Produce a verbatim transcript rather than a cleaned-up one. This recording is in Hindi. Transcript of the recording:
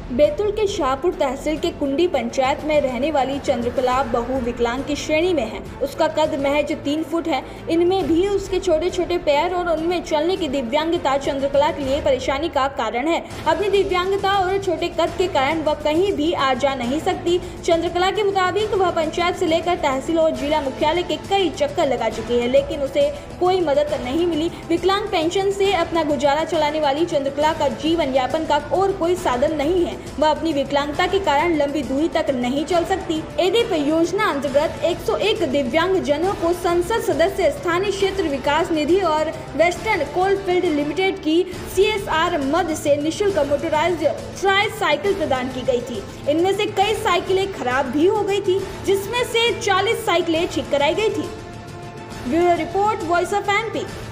बैतूल के शाहपुर तहसील के कुंडी पंचायत में रहने वाली चंद्रकला बहु विकलांग की श्रेणी में है। उसका कद महज तीन फुट है। इनमें भी उसके छोटे छोटे पैर और उनमें चलने की दिव्यांगता चंद्रकला के लिए परेशानी का कारण है। अपनी दिव्यांगता और छोटे कद के कारण वह कहीं भी आ जा नहीं सकती। चंद्रकला के मुताबिक वह पंचायत से लेकर तहसील और जिला मुख्यालय के कई चक्कर लगा चुकी है, लेकिन उसे कोई मदद नहीं मिली। विकलांग पेंशन से अपना गुजारा चलाने वाली चंद्रकला का जीवन यापन का और कोई साधन नहीं है। वह अपनी विकलांगता के कारण लंबी दूरी तक नहीं चल सकती। एडीप योजना अंतर्गत एक सौ एक दिव्यांग जनों को संसद सदस्य, स्थानीय क्षेत्र विकास निधि और वेस्टर्न कोलफील्ड लिमिटेड की सीएसआर मद से निःशुल्क मोटराइज्ड ट्राई साइकिल प्रदान की गई थी। इनमें से कई साइकिलें खराब भी हो गई थी, जिसमें से चालीस साइकिलें ठीक कराई गई थी। Bureau report, voice of MP.